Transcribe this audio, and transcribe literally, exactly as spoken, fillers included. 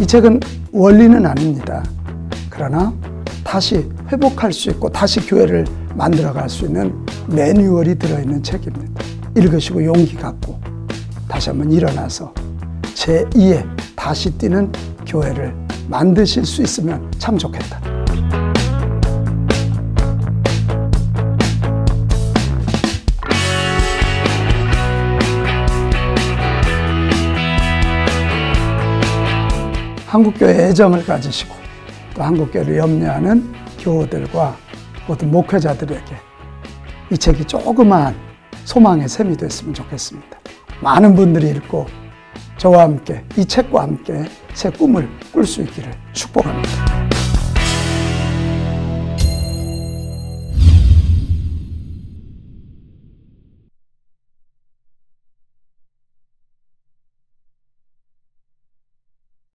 이 책은 원리는 아닙니다. 그러나 다시 회복할 수 있고 다시 교회를 만들어갈 수 있는 매뉴얼이 들어있는 책입니다. 읽으시고 용기 갖고 다시 한번 일어나서 제이의 다시 뛰는 교회를 만드실 수 있으면 참 좋겠다. 한국교회에 애정을 가지시고 또 한국교회를 염려하는 교우들과 모든 목회자들에게 이 책이 조그마한 소망의 샘이 됐으면 좋겠습니다. 많은 분들이 읽고 저와 함께 이 책과 함께 새 꿈을 꿀 수 있기를 축복합니다.